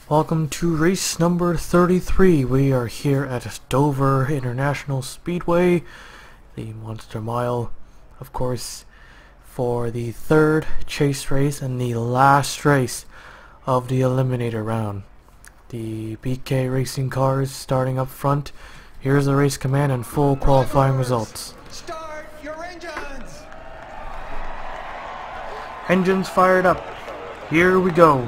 Welcome to race number 33. We are here at Dover International Speedway, the Monster Mile, of course, for the third chase race and the last race of the Eliminator round. The BK racing cars starting up front. Here's the race command and full qualifying results. Start your engines! Engines fired up. Here we go.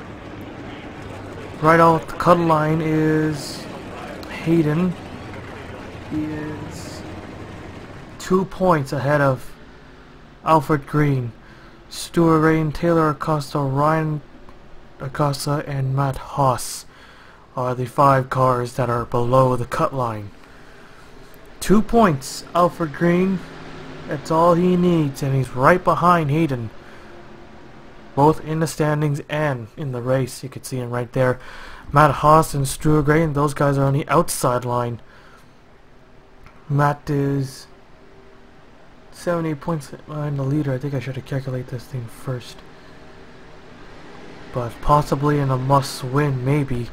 Right off the cut line is Hayden. He is 2 points ahead of Alfred Green, Stuart Rain, Taylor Acosta, Ryan Acosta, and Matt Haas are the 5 cars that are below the cut line. 2 points, Alfred Green. That's all he needs, and he's right behind Hayden, both in the standings and in the race. You can see him right there. Matt Haas and Stuart Gray, those guys are on the outside line. Matt is 78 points behind the leader. I think I should have calculated this thing first, but possibly in a must-win, maybe.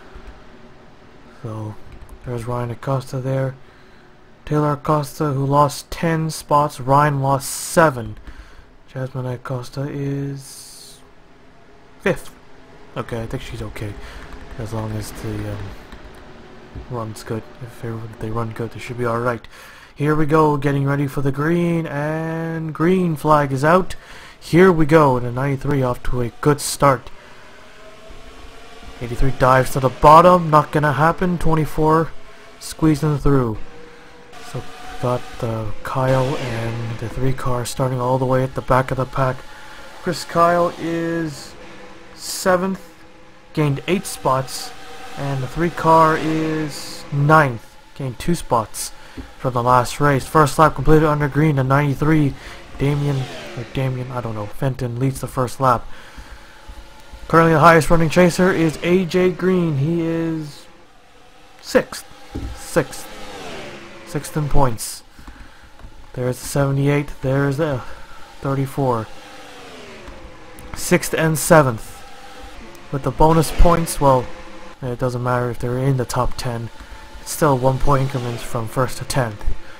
So there's Ryan Acosta there. Taylor Acosta, who lost 10 spots. Ryan lost 7. Jasmine Acosta is 5th. Okay, I think she's okay, as long as the run's good. If they run good, they should be alright. Here we go, getting ready for the green, and green flag is out. Here we go, and the 93 off to a good start. 83 dives to the bottom, not gonna happen. 24 squeezing through. So got Kyle and the 3 cars starting all the way at the back of the pack. Chris Kyle is 7th, gained 8 spots, and the 3 car is 9th, gained 2 spots from the last race. First lap completed under green. The 93 Fenton leads the first lap. Currently the highest running chaser is AJ Green. He is 6th in points. There's the 78, there's the 34. 6th and 7th. With the bonus points, well, it doesn't matter if they're in the top 10. It's still 1 point increments from 1st to 10th.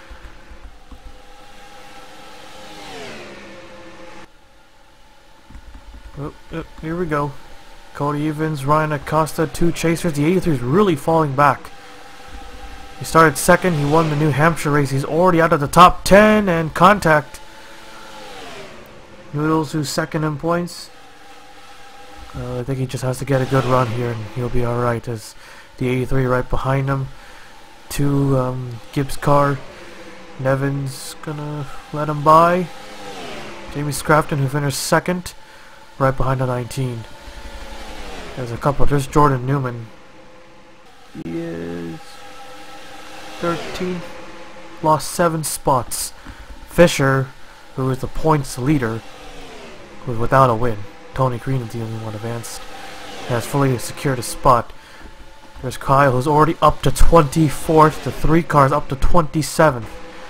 Here we go. Cody Evans, Ryan Acosta, 2 chasers. The 83 is really falling back. He started 2nd. He won the New Hampshire race. He's already out of the top 10, and contact. Noodles, who's 2nd in points. I think he just has to get a good run here, and he'll be alright. As the 83 right behind him. 2 Gibbs car. Nevin's gonna let him by. Jamie Scrafton, who finished 2nd, right behind the 19. There's a couple. There's Jordan Newman. He is 13th. Lost 7 spots. Fisher, who is the points leader, was without a win. Tony Green is the only one advanced. Has fully secured a spot. There's Kyle, who's already up to 24th. The 3 cars up to 27th.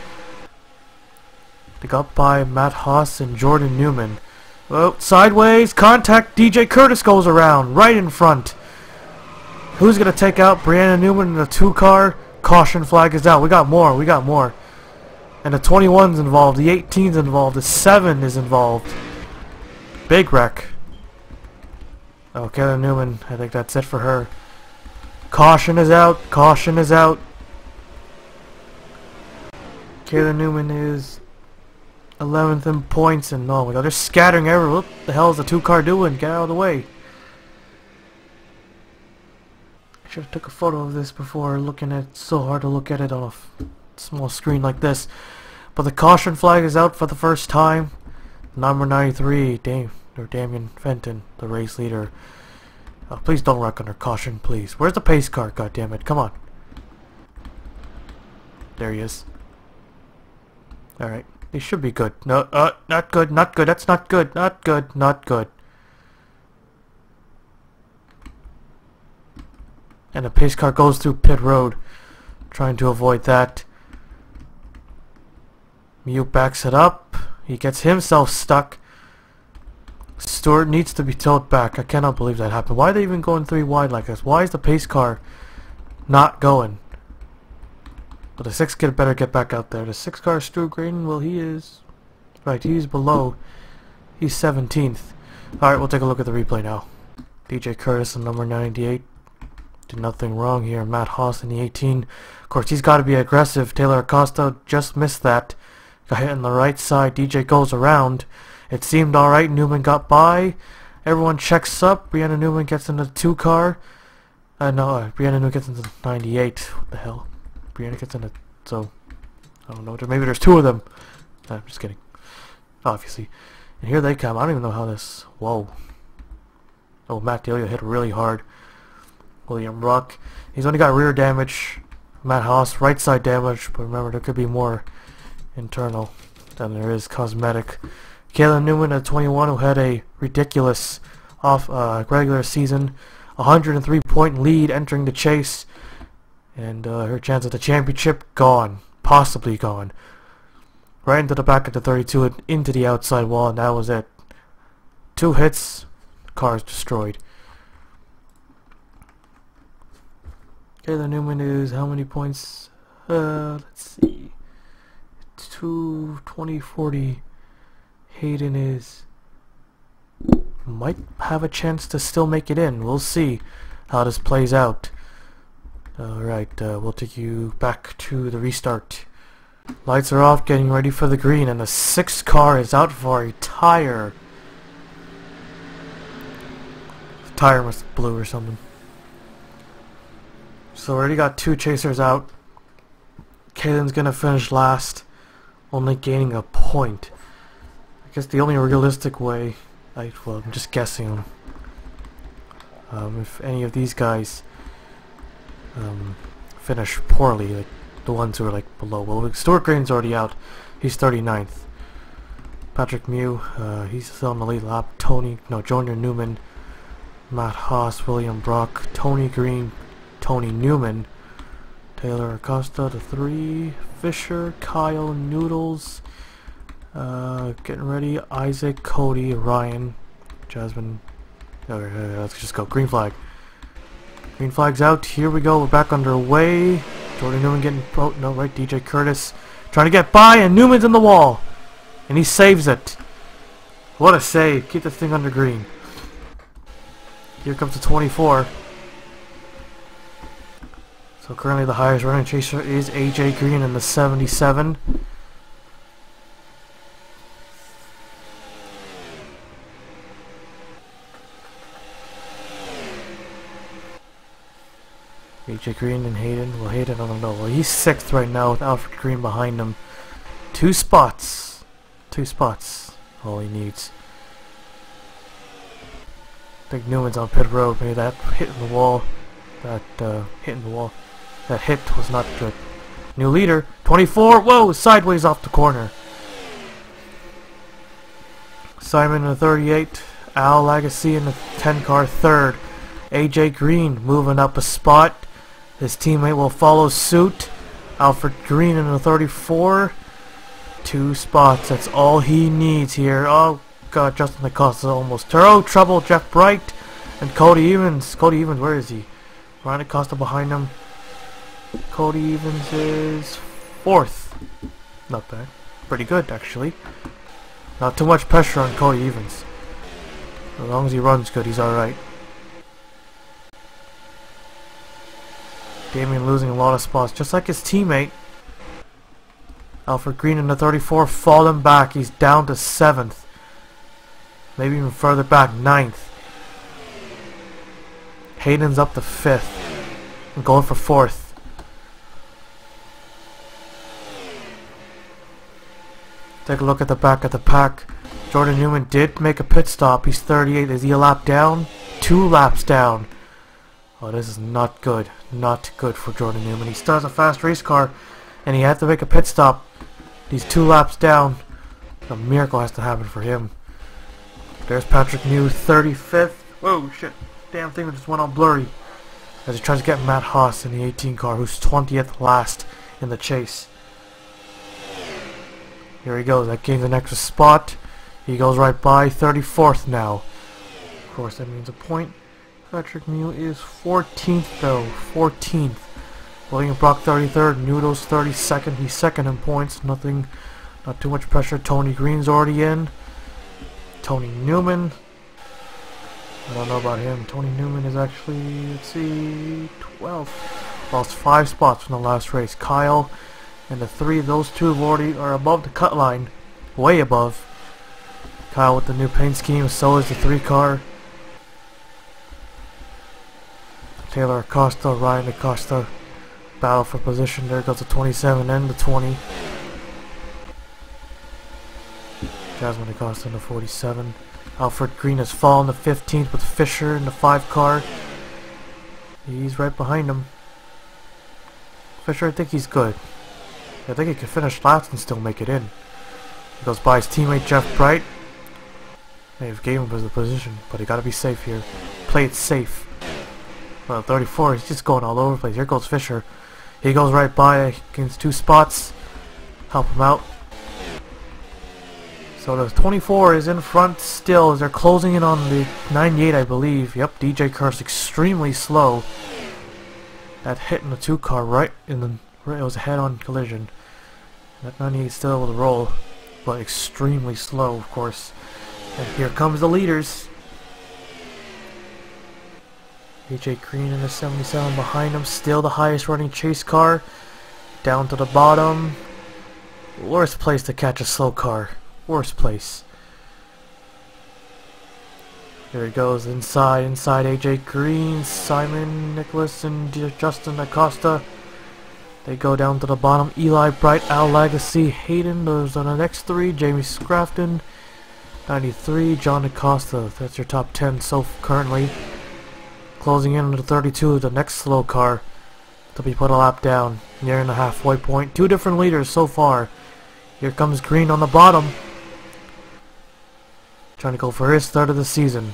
They got by Matt Haas and Jordan Newman. Oh, sideways, contact. DJ Curtis goes around, right in front. Who's going to take out Brianna Newman in the 2 car? Caution flag is out. We got more. And the 21's involved, the 18's involved, the 7 is involved. Big wreck. Oh, Kayla Newman, I think that's it for her. Caution is out. Kayla Newman is 11th in points, and oh my god, they're scattering everywhere. What the hell is the 2 car doing? Get out of the way. I should have took a photo of this before looking at it. It's so hard to look at it on a small screen like this. But the caution flag is out for the first time. Number 93, Damian Fenton, the race leader. Please don't wreck under caution, please. Where's the pace car? God damn it! Come on. There he is. All right, they should be good. No, not good. Not good. That's not good. Not good. Not good. And the pace car goes through pit road, trying to avoid that. Mew backs it up. He gets himself stuck. Stewart needs to be towed back. I cannot believe that happened. Why are they even going 3 wide like this? Why is the pace car not going? But the 6 kid better get back out there. The 6 car Stuart Green, well, he is... Right, he's below. He's 17th. Alright, we'll take a look at the replay now. DJ Curtis on number 98. Did nothing wrong here. Matt Haas in the 18. Of course, he's got to be aggressive. Taylor Acosta just missed that. Got hit on the right side. DJ goes around. It seemed alright. Newman got by. Everyone checks up. Brianna Newman gets into the 2 car. No, Brianna Newman gets into the 98. What the hell? Brianna gets into... So, I don't know. Maybe there's 2 of them. I'm just kidding. Obviously. And here they come. I don't even know how this... Whoa. Oh, Matt Delia hit really hard. William Ruck. He's only got rear damage. Matt Haas, right side damage. But remember, there could be more internal than there is cosmetic. Kayla Newman at 21, who had a ridiculous regular season. 103-point lead entering the chase. And her chance at the championship, gone. Possibly gone. Right into the back of the 32 and into the outside wall, and that was it. 2 hits, car's destroyed. Kayla Newman is how many points? Let's see. 220-40. Hayden is... might have a chance to still make it in. We'll see how this plays out. Alright, we'll take you back to the restart. Lights are off, getting ready for the green, and the 6 car is out for a tire. The tire must have blew or something. So already got 2 chasers out. Kaylin's gonna finish last, only gaining a point. I guess the only realistic way, well, I'm just guessing, if any of these guys finish poorly, like the ones who are like below. Well, Stuart Green's already out. He's 39th. Patrick Mew, he's still on the lead lap. Junior Newman, Matt Haas, William Brock, Tony Green, Tony Newman, Taylor Acosta, the 3, Fisher, Kyle, Noodles, getting ready, Isaac, Cody, Ryan, Jasmine. Okay, let's just go. Green flag. Green flag's out. Here we go. We're back underway. Jordan Newman getting... Oh, no, right. DJ Curtis trying to get by, and Newman's in the wall. And he saves it. What a save. Keep the thing under green. Here comes the 24. So currently the highest running chaser is AJ Green in the 77. AJ Green and Hayden. Well, Hayden, I don't know. Well, he's 6th right now with Alfred Green behind him. 2 spots. 2 spots. All he needs. I think Newman's on pit road. Maybe that hit in the wall. That hit in the wall. That hit was not good. New leader. 24. Whoa! Sideways off the corner. Simon in the 38. Al Lagacy in the 10 car 3rd. AJ Green moving up a spot. His teammate will follow suit. Alfred Green in the 34. 2 spots. That's all he needs here. Oh god, Justin Acosta almost. Oh, trouble. Jeff Bright and Cody Evans. Cody Evans, where is he? Ryan Acosta behind him. Cody Evans is 4th. Not bad. Pretty good, actually. Not too much pressure on Cody Evans. As long as he runs good, he's alright. Damien losing a lot of spots, just like his teammate. Alfred Green in the 34, falling back. He's down to 7th. Maybe even further back, 9th. Hayden's up to 5th. And going for 4th. Take a look at the back of the pack. Jordan Newman did make a pit stop. He's 38. Is he a lap down? 2 laps down. Oh, this is not good. Not good for Jordan Newman. He still has a fast race car, and he had to make a pit stop. He's 2 laps down. A miracle has to happen for him. There's Patrick Mew, 35th. Whoa, shit. Damn thing just went all blurry. As he tries to get Matt Haas in the 18 car, who's 20th last in the chase. Here he goes. That gains an extra spot. He goes right by 34th now. Of course, that means a point. Patrick Mew is 14th though. 14th. William Brock 33rd. Noodles 32nd. He's second in points. Not too much pressure. Tony Green's already in. Tony Newman. I don't know about him. Tony Newman is actually, let's see, 12th. Lost 5 spots from the last race. Kyle and the 3, those two already are above the cut line. Way above. Kyle with the new paint scheme, so is the 3 car. Taylor Acosta, Ryan Acosta. Battle for position. There goes the 27 and the 20. Jasmine Acosta in the 47. Alfred Green has fallen to 15th with Fisher in the 5 car. He's right behind him. Fisher, I think he's good. I think he can finish last and still make it in. He goes by his teammate Jeff Bright. They've gave him the position, but he gotta be safe here. Play it safe. Well, 34, he's just going all over the place. Here goes Fisher. He goes right by, gains 2 spots. Help him out. So the 24 is in front still as they're closing in on the 98, I believe. Yep, DJ Kerr's extremely slow. That hit in the 2 car right in the... It was a head-on collision. That 98 is still able to roll, but extremely slow, of course. And here comes the leaders. AJ Green in the 77 behind him, still the highest running chase car. Down to the bottom. Worst place to catch a slow car. Worst place. There he goes inside AJ Green, Simon Nicholas and Justin Acosta. They go down to the bottom. Eli Bright, Al Legacy, Hayden. Those are the next 3. Jamie Scrafton, 93. John Acosta. That's your top 10 so currently. Closing in on the 32, the next slow car to be put a lap down, nearing the halfway point. 2 different leaders so far. Here comes Green on the bottom, trying to go for his 3rd of the season.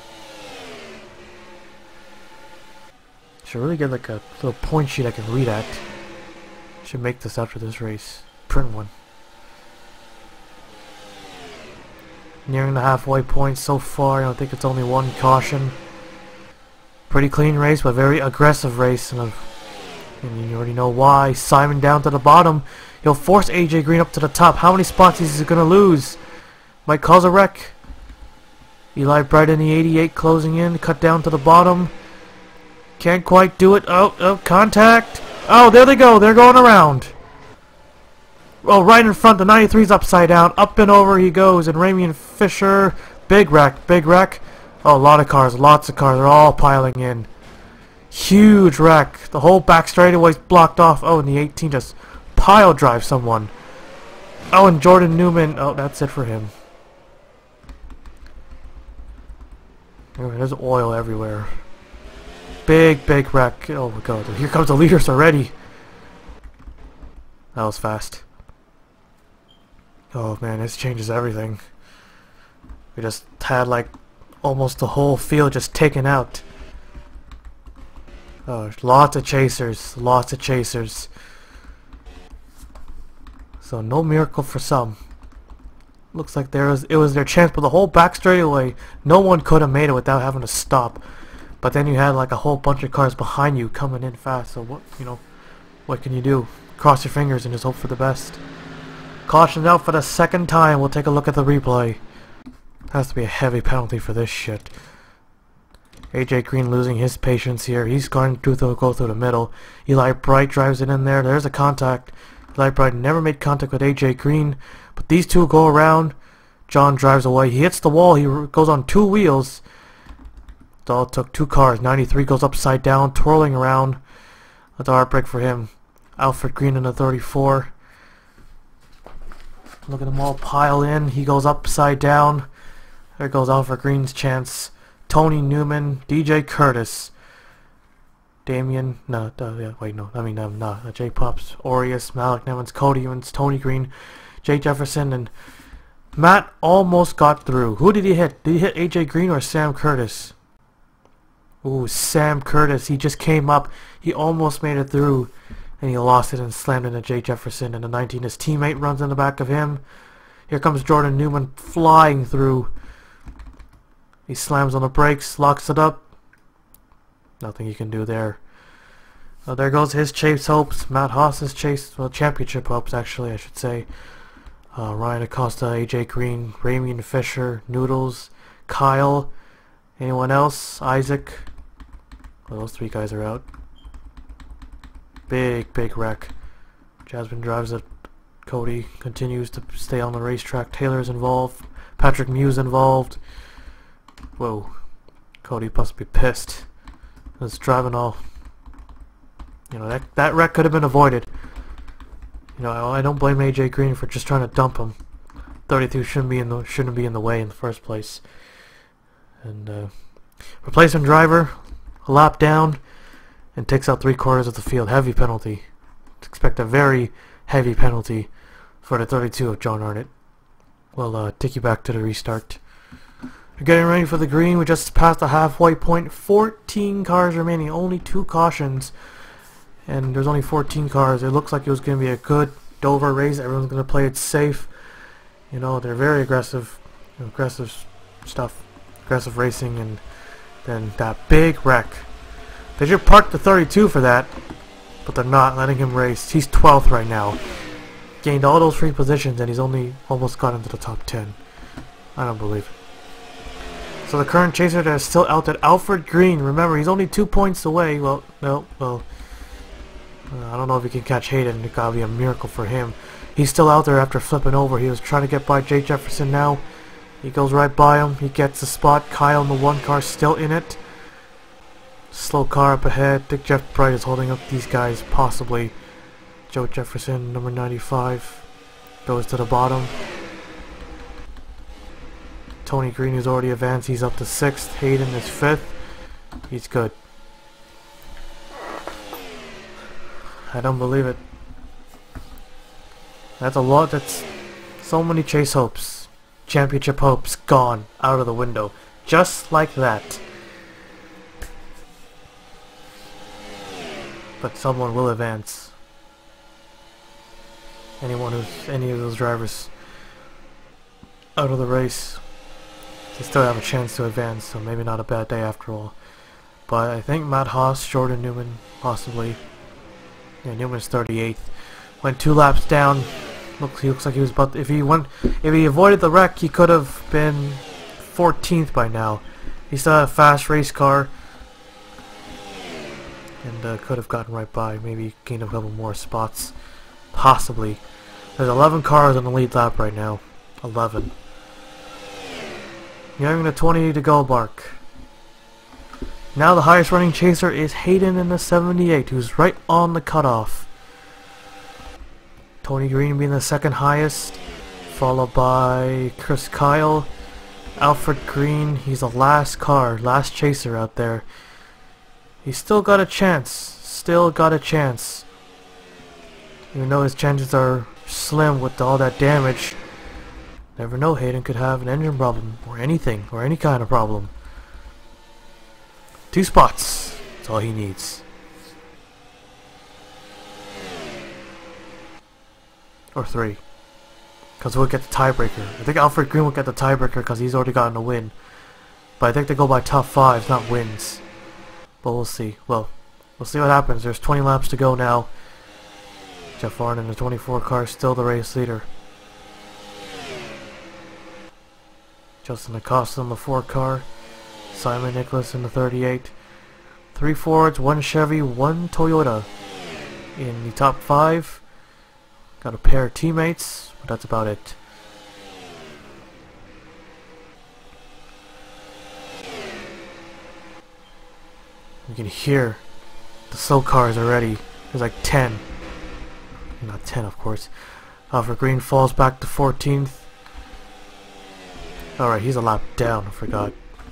Should really get like a little point sheet I can read at. Should make this after this race. Print one. Nearing the halfway point so far. I think it's only 1 caution. Pretty clean race, but very aggressive race, and you already know why. Simon down to the bottom. He'll force AJ Green up to the top. How many spots is he going to lose? Might cause a wreck. Eli Bright in the 88 closing in, cut down to the bottom. Can't quite do it. Oh, contact. Oh, there they go. They're going around. Oh, right in front. The 93's upside down. Up and over he goes. And Ramian Fisher. Big wreck. Big wreck. Oh, a lot of cars. Lots of cars. They're all piling in. Huge wreck. The whole back straightaway's blocked off. Oh, and the 18 just pile drive someone. Oh, and Jordan Newman. Oh, that's it for him. There's oil everywhere. Big wreck. Oh my god. Here comes the leaders already. That was fast. Oh man, this changes everything. We just had like almost the whole field just taken out. Oh, lots of chasers. Lots of chasers. So no miracle for some. Looks like it was their chance, but the whole back straightaway, no one could have made it without having to stop. But then you had like a whole bunch of cars behind you coming in fast. So what can you do? Cross your fingers and just hope for the best. Caution out for the 2nd time. We'll take a look at the replay. Has to be a heavy penalty for this shit. AJ Green losing his patience here. He's going to go through the middle. Eli Bright drives it in there. There's a contact. Eli Bright never made contact with AJ Green, but these two go around. John drives away. He hits the wall. He goes on 2 wheels. It all took 2 cars. 93 goes upside down, twirling around. That's a heartbreak for him. Alfred Green in the 34. Look at them all pile in. He goes upside down. There goes Alfred Green's chance. Tony Newman, DJ Curtis, Damian, Jay Pops, Aureus, Malik Nevins, Cody Evans, Tony Green, Jay Jefferson, and Matt almost got through. Who did he hit? Did he hit AJ Green or Sam Curtis? Ooh, Sam Curtis. He just came up. He almost made it through, and he lost it and slammed into Jay Jefferson. And the 19, his teammate runs in the back of him. Here comes Jordan Newman flying through. He slams on the brakes, locks it up. Nothing he can do there. Well, there goes his chase hopes. Matt Haas's chase, well, championship hopes actually, I should say. Ryan Acosta, AJ Green, Ramian Fisher, Noodles, Kyle, anyone else? Isaac. Well, those three guys are out. Big wreck. Jasmine drives it. Cody continues to stay on the racetrack. Taylor's involved. Patrick Mew's involved. Whoa. Cody must be pissed. It's driving all. You know, that wreck could have been avoided. You know, I don't blame AJ Green for just trying to dump him. 32 shouldn't be in the way in the first place. And replacement driver, a lap down, and takes out 3/4 of the field. Heavy penalty. Expect a very heavy penalty for the 32 of John Arnott. We'll take you back to the restart. We're getting ready for the green. We just passed the halfway point. 14 cars remaining. Only 2 cautions. And there's only 14 cars. It looks like it was going to be a good Dover race. Everyone's going to play it safe. You know, they're very aggressive stuff. Aggressive racing. And then that big wreck. They should park the 32 for that. But they're not letting him race. He's 12th right now. Gained all those free positions and he's only almost got into the top 10. I don't believe it. So the current chaser that is still out there, Alfred Green. Remember, he's only 2 points away. Well, no, well, I don't know if he can catch Hayden. It gotta be a miracle for him. He's still out there after flipping over. He was trying to get by Jake Jefferson now. He goes right by him. He gets the spot. Kyle in the 1 car still in it. Slow car up ahead. Dick Jeff Bright is holding up these guys, possibly. Joe Jefferson, number 95, goes to the bottom. Tony Green is already advanced. He's up to 6th. Hayden is 5th. He's good. I don't believe it. That's a lot. That's so many chase hopes. Championship hopes gone out of the window. Just like that. But someone will advance. Any of those drivers out of the race, they still have a chance to advance, so maybe not a bad day after all. But I think Matt Haas, Jordan Newman, possibly. Yeah, Newman's 38th. Went 2 laps down. He looks like he was about to, if he avoided the wreck, he could have been 14th by now. He still had a fast race car. And could have gotten right by, maybe gained a couple more spots. Possibly. There's 11 cars on the lead lap right now. 11. You're having a 20 to go mark. Now the highest running chaser is Hayden in the 78, who's right on the cutoff. Tony Green being the 2nd highest, followed by Chris Kyle. Alfred Green, he's the last car, last chaser out there. He's still got a chance. Still got a chance. Even though his chances are slim with all that damage. Never know, Hayden could have an engine problem. Or anything. Or any kind of problem. 2 spots. That's all he needs. Or 3. Because we'll get the tiebreaker. I think Alfred Green will get the tiebreaker because he's already gotten a win. But I think they go by top 5s, not wins. But we'll see. Well, we'll see what happens. There's 20 laps to go now. Jeff Arnott in the 24 car is still the race leader. Justin Acosta in the 4 car. Simon Nicholas in the 38. 3 Fords, 1 Chevy, 1 Toyota in the top 5. Got a pair of teammates, but that's about it. You can hear the slow cars already. There's like 10. Not 10, of course. Alfred Green falls back to 14th. Alright, he's a lap down, I forgot.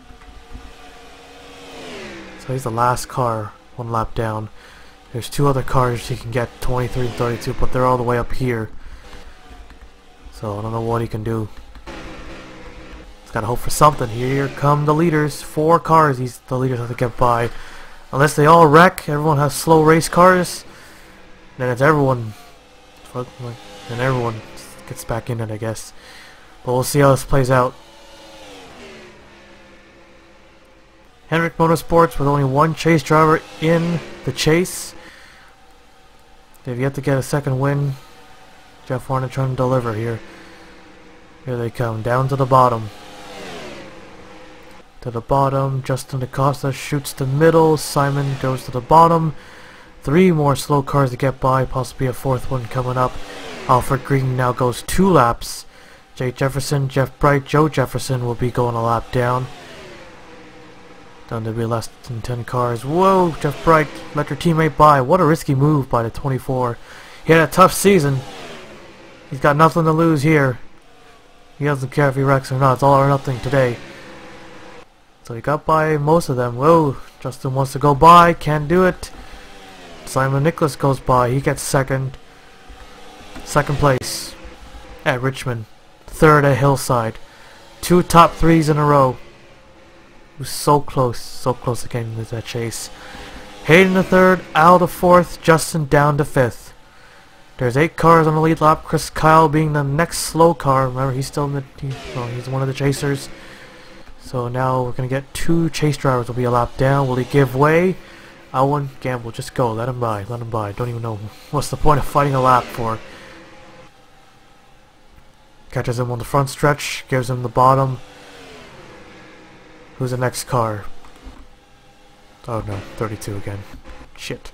So he's the last car, 1 lap down. There's 2 other cars he can get, 23 and 32, but they're all the way up here. So I don't know what he can do. He's gotta hope for something. Here come the leaders. 4 cars the leaders have to get by. Unless they all wreck, everyone has slow race cars, then it's everyone. And everyone gets back in it, I guess. But we'll see how this plays out. Hendrick Motorsports with only one chase driver in the chase. They've yet to get a second win. Jeff Warner trying to deliver here. Here they come, down to the bottom. To the bottom, Justin DaCosta shoots the middle, Simon goes to the bottom. 3 more slow cars to get by, possibly a 4th one coming up. Alfred Green now goes 2 laps. Jake Jefferson, Jeff Bright, Joe Jefferson will be going a lap down. Down to be less than 10 cars. Whoa, Jeff Bright, let your teammate by. What a risky move by the 24. He had a tough season. He's got nothing to lose here. He doesn't care if he wrecks or not. It's all or nothing today. So he got by most of them. Whoa, Justin wants to go by. Can't do it. Simon Nicholas goes by. He gets second. Second place at Richmond. 3rd at Hillside. 2 top 3s in a row. It was so close again with that chase. Hayden the 3rd, Al the 4th, Justin down to 5th. There's 8 cars on the lead lap. Chris Kyle being the next slow car. Remember, he's still in the he's one of the chasers. So now we're gonna get 2 chase drivers will be a lap down. Will he give way? I wouldn't gamble. Just go. Let him by. Let him by. Don't even know what's the point of fighting a lap for. Catches him on the front stretch. Gives him the bottom. Who's the next car? Oh no, 32 again. Shit.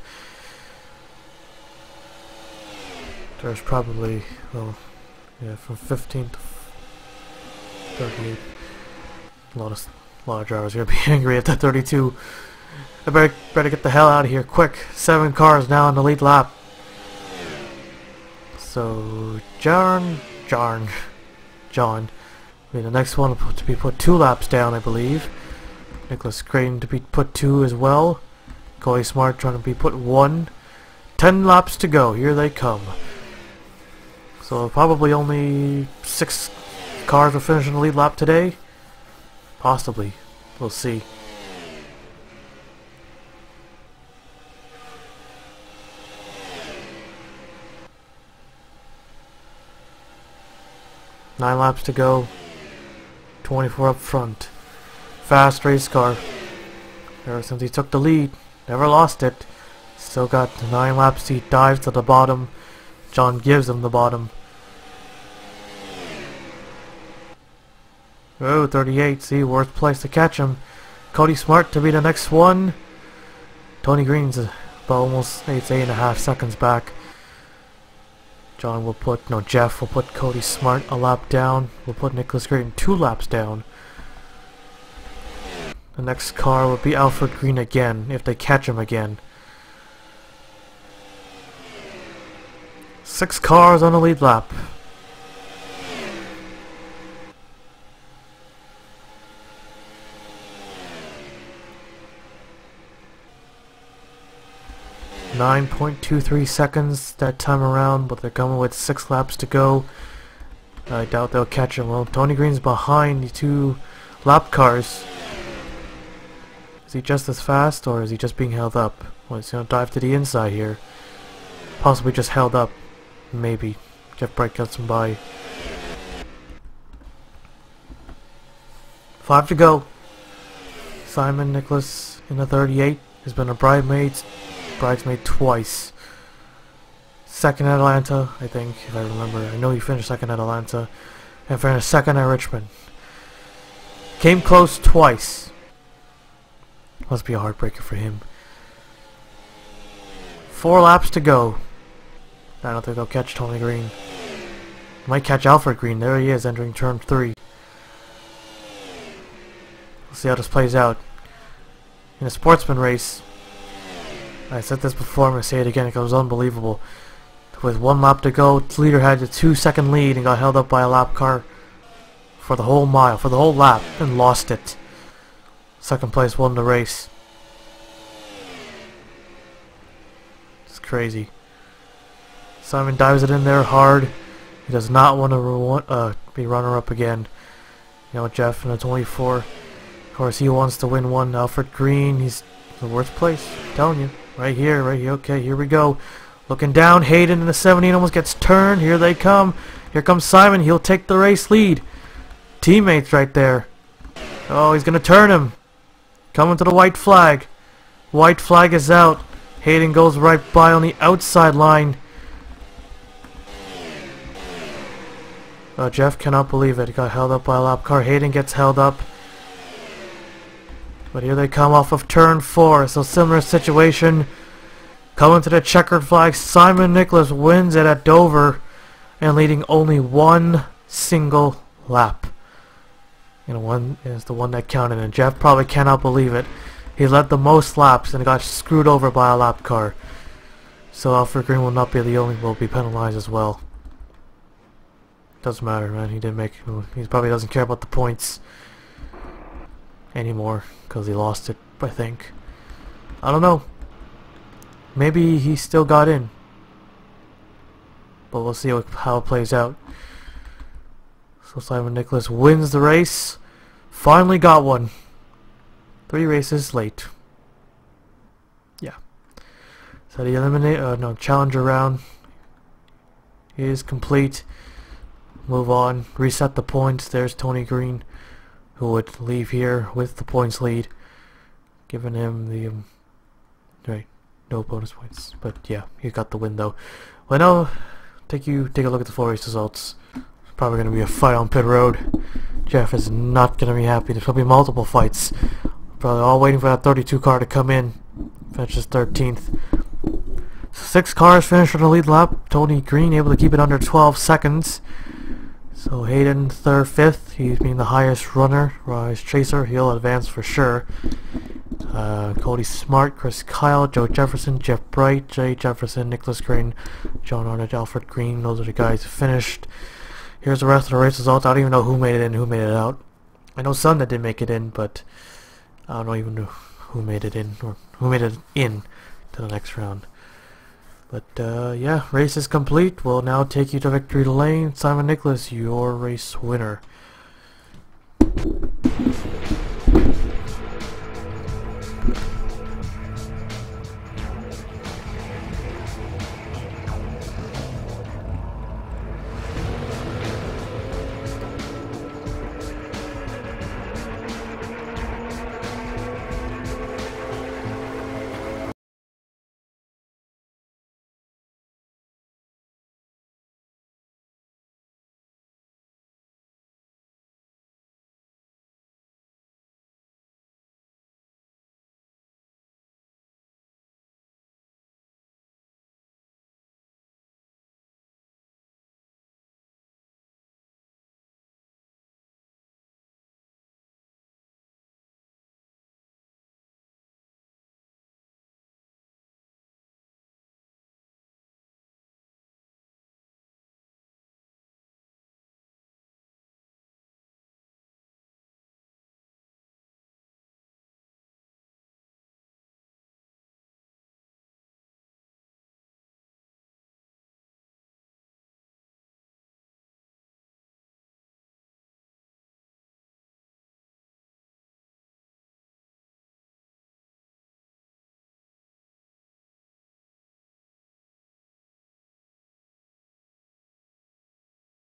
There's probably, well, yeah, from 15 to 38. A lot of drivers are gonna be angry at that 32. I better get the hell out of here quick. 7 cars now on the lead lap. So John. I mean, the next one to be put 2 laps down, I believe. Nicholas Crane to be put 2 as well. Cody Smart trying to be put 1. 10 laps to go. Here they come. So probably only 6 cars will finish in the lead lap today. Possibly. We'll see. Nine laps to go. 24 up front. Fast race car. Ever since he took the lead, never lost it. Still got 9 laps. He dives to the bottom. John gives him the bottom. Oh, 38. See, worst place to catch him. Cody Smart to be the next one. Tony Green's about almost 8.5 seconds back. Jeff will put Cody Smart a lap down. We'll put Nicholas Green 2 laps down. The next car will be Alfred Green again, if they catch him again. 6 cars on the lead lap. .23 seconds that time around, but they're coming with 6 laps to go. I doubt they'll catch him. Well, Tony Green's behind the 2 lap cars. Is he just as fast, or is he just being held up? Well, he's going to dive to the inside here. Possibly just held up. Maybe. Jeff Bright gets him by. 5 to go. Simon Nicholas in the 38 has been a bridesmaid twice. Second at Atlanta, I think, if I remember. I know he finished second at Atlanta. And finished second at Richmond. Came close twice. Must be a heartbreaker for him. 4 laps to go. I don't think they'll catch Tony Green. Might catch Alfred Green. There he is, entering turn 3. We'll see how this plays out. In a sportsman race, I said this before, I'm going to say it again, it was unbelievable. With 1 lap to go, the leader had a 2-second lead and got held up by a lap car for the whole mile, for the whole lap, and lost it. Second place won the race. It's crazy. Simon dives it in there hard. He does not want to be runner-up again. You know, Jeff in the 24. Of course, he wants to win one. Alfred Green, he's the worst place. I'm telling you. Right here, right here. Okay, here we go. Looking down, Hayden in the 17 almost gets turned. Here they come. Here comes Simon. He'll take the race lead. teammates right there. Oh, he's gonna turn him. Coming to the white flag. White flag is out. Hayden goes right by on the outside line. Jeff cannot believe it. He got held up by a lap car. Hayden gets held up. But here they come off of turn 4. So similar situation. Coming to the checkered flag. Simon Nicholas wins it at Dover. And leading only one single lap. And one is the one that counted. And Jeff probably cannot believe it. He led the most laps and got screwed over by a lap car. So Alfred Green will not be the only, will be penalized as well. Doesn't matter, man. He didn't make. He probably doesn't care about the points anymore because he lost it. I think. I don't know. Maybe he still got in, but we'll see how it plays out. So Simon Nicholas wins the race. Finally got one. 3 races late. Yeah. So the challenger round is complete. Move on. Reset the points. There's Tony Green, who would leave here with the points lead, giving him the right, no bonus points. But yeah, he got the win though. Well, now take a look at the 4 race results. It's probably going to be a fight on pit road. Jeff is not going to be happy. There's going to be multiple fights. Probably all waiting for that 32 car to come in. Finishes 13th. 6 cars finished on the lead lap. Tony Green able to keep it under 12 seconds. So Hayden 3rd, 5th. He's being the highest runner, highest chaser. He'll advance for sure. Cody Smart, Chris Kyle, Joe Jefferson, Jeff Bright, Jay Jefferson, Nicholas Green, John Arnott, Alfred Green. Those are the guys who finished. Here's the rest of the race results. I don't even know who made it in, who made it out. I know some that didn't make it in, but I don't even know who made it in or who made it in to the next round. But yeah, race is complete. We'll now take you to victory lane. Simon Nicholas, your race winner.